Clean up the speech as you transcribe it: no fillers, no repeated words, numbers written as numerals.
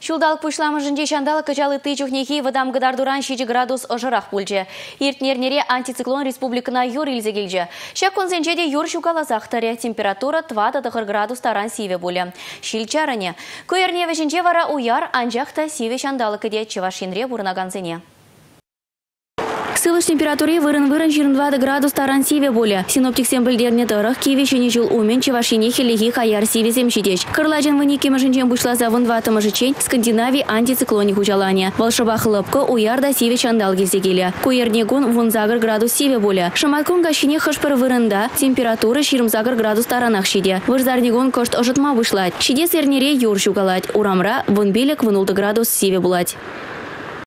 Шулдалық пұшламыжынде шандалы качалы тычухнехи вадам гыдардуран 6 градус ожырақ пульже. Иртнернере антициклон республикана юр илзе келже. Шак консенчеде юр шукалазақ таре температура 20 градус таран сиве боле. Шилчаране. Көйерне вешінче вара уяр анжақта сиве шандалы кеде чевашинре бурнаганзене. Сылыш температуре вырын 22 градус таран сиве боле. Синоптик сембілдерне дырық кеве шене жыл умен чевашине хелеги хаяр сиве земшидеш. Кырлажын вынеке mëжынчен бушлаза вынваты mëжычен Скандинавии антициклоне хужалане. Волшаба хлопко уярда сиве чандал келсе келе. Көйернегун вунзагыр градус сиве боле. Шамайкун гашине хышпыр вырында температура 20 градус таранах шиде. Вырзарнегун кошт ожытма вышлать. Шиде сернере юр шугалать. Урамра вынбелек 0 градус сиве булать.